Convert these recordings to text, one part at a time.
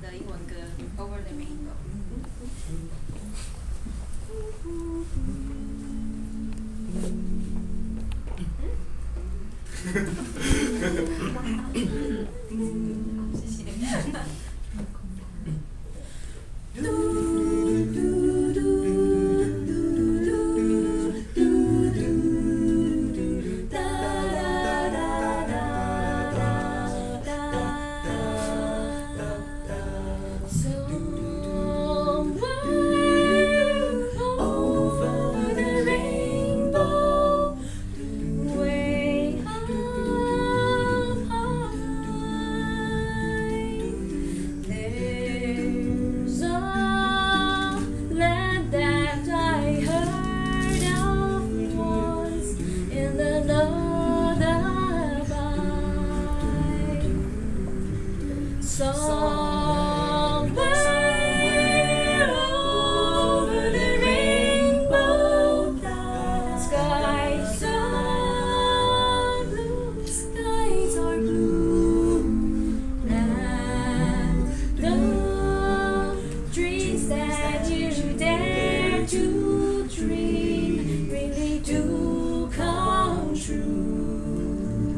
的英文歌《Over the Rainbow》。谢谢。Somewhere over the rainbow, skies are blue, skies are blue, and the dreams that you dare to dream really do come true.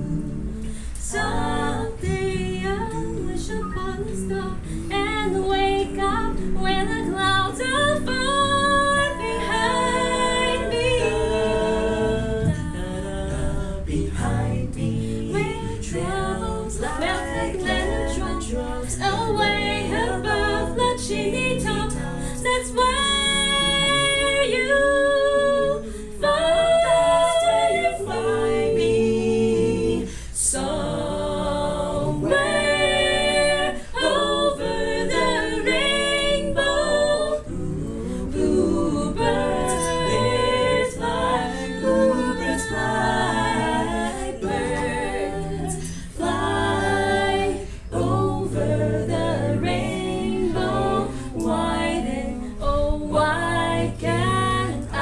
Someday I wish upon a star and wake up when the clouds are far behind me. Behind me, where troubles melt like lemon drops away above the chimney top. That's where you find me. Somewhere over the rainbow, bluebirds fly, bluebirds fly, birds fly over the rainbow. Why then, oh why can't I?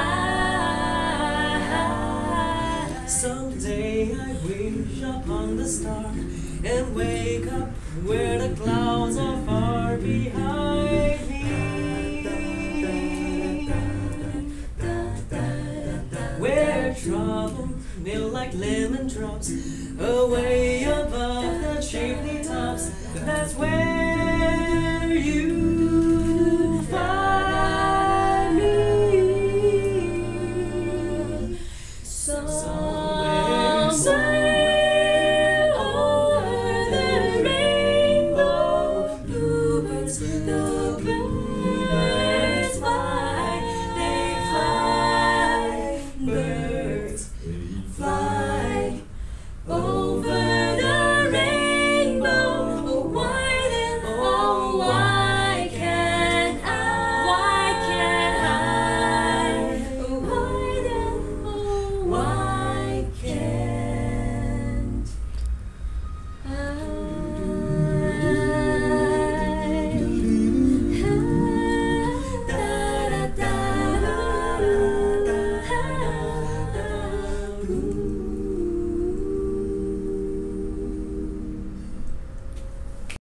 Someday I wish upon the star and wake up where the clouds are far behind me. Where trouble kneel like lemon drops away